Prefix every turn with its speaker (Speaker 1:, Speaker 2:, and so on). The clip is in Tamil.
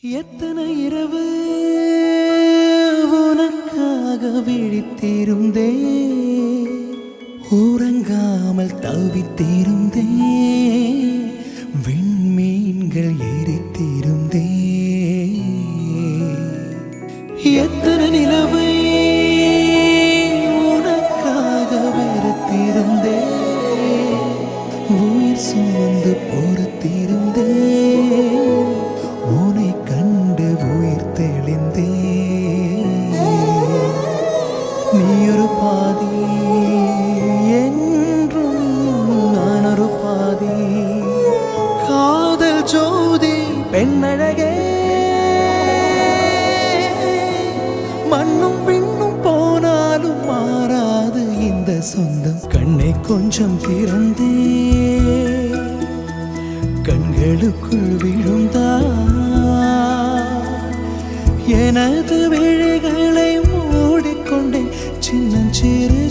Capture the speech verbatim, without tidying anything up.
Speaker 1: எத்தனை இரவு உனக்காக விழித்திருந்தே, உறங்காமல் தவித்திருந்தே, விண்மீன்கள் எரித்திருந்தே. எத்தனை நிலவை உனக்காக வெறுத்திருந்தே, உயிர் சுமந்து பொறுத்திருந்தே, உன்னை கண்டு உயிர் தெளிந்தே. நீ ஒரு பாதி என்றும் நான் ஒரு பாதி, காதல் ஜோதி பெண்ணழகே. மண்ணும் பின்னும் போனாலும் மாறாது இந்த சொந்தம். கண்ணை கொஞ்சம் திறந்தே கண்களுக்குள் விழுந்தா, எனது விழிகளை மூடிக்கொண்டேன் சின்னஞ்சிறு